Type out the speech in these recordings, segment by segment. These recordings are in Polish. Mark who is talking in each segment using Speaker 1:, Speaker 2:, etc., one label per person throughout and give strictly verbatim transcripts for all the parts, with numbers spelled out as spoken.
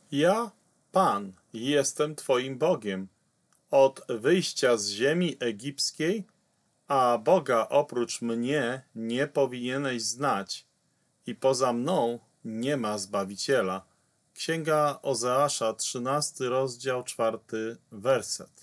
Speaker 1: Ja, Pan, jestem Twoim Bogiem. Od wyjścia z ziemi egipskiej, a Boga oprócz mnie nie powinieneś znać i poza mną nie ma Zbawiciela. Księga Ozeasza, trzynasty rozdział, czwarty werset.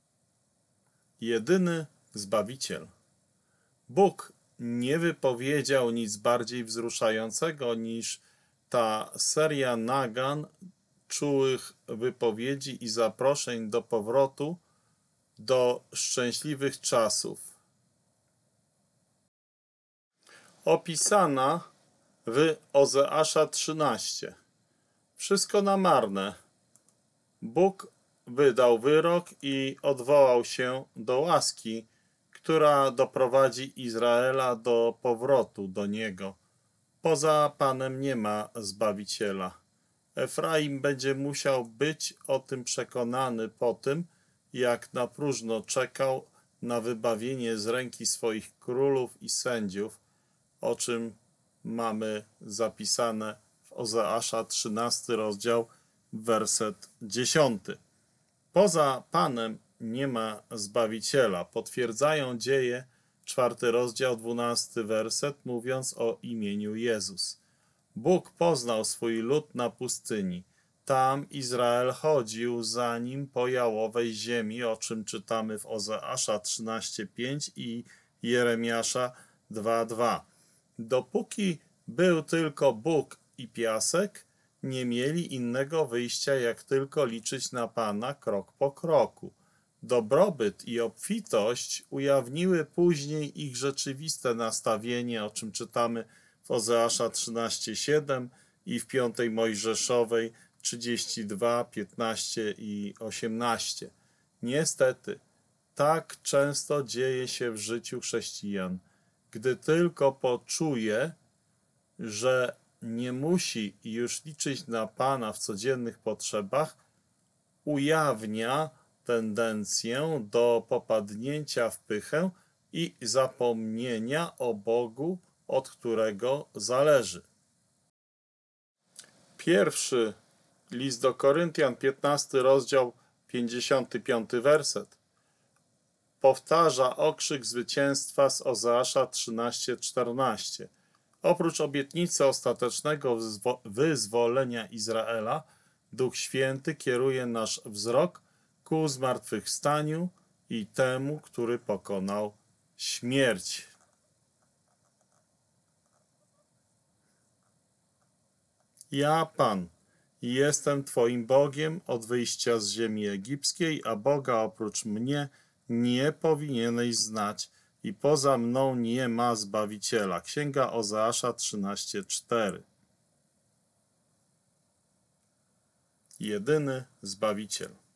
Speaker 1: Jedyny Zbawiciel. Bóg nie wypowiedział nic bardziej wzruszającego niż ta seria nagan, czułych wypowiedzi i zaproszeń do powrotu do szczęśliwych czasów. Opisana w Ozeasza trzynaście. Wszystko na marne. Bóg wydał wyrok i odwołał się do łaski, która doprowadzi Izraela do powrotu do Niego. Poza Panem nie ma Zbawiciela. Efraim będzie musiał być o tym przekonany po tym, jak na próżno czekał na wybawienie z ręki swoich królów i sędziów, o czym mamy zapisane w Ozeasza trzynasty rozdział, werset dziesiąty. Poza Panem nie ma Zbawiciela. Potwierdzają dzieje, czwarty rozdział, dwunasty werset, mówiąc o imieniu Jezus. Bóg poznał swój lud na pustyni. Tam Izrael chodził za nim po jałowej ziemi, o czym czytamy w Ozeasza trzynaście pięć i Jeremiasza dwa dwa. Dopóki był tylko Bóg i piasek, nie mieli innego wyjścia, jak tylko liczyć na Pana krok po kroku. Dobrobyt i obfitość ujawniły później ich rzeczywiste nastawienie, o czym czytamy w Ozeasza trzynaście siedem i w piątej Mojżeszowej trzydzieści dwa piętnaście i osiemnaście. Niestety, tak często dzieje się w życiu chrześcijan. Gdy tylko poczuje, że nie musi już liczyć na Pana w codziennych potrzebach, ujawnia tendencję do popadnięcia w pychę i zapomnienia o Bogu, od którego zależy. Pierwszy list do Koryntian, piętnasty rozdział, pięćdziesiąty piąty werset. Powtarza okrzyk zwycięstwa z Ozeasza trzynaście czternaście. Oprócz obietnicy ostatecznego wyzwolenia Izraela, Duch Święty kieruje nasz wzrok ku zmartwychwstaniu i temu, który pokonał śmierć. Ja, Pan, jestem Twoim Bogiem od wyjścia z ziemi egipskiej, a Boga oprócz mnie nie powinieneś znać i poza mną nie ma Zbawiciela. Księga Ozeasza trzynaście cztery. Jedyny Zbawiciel.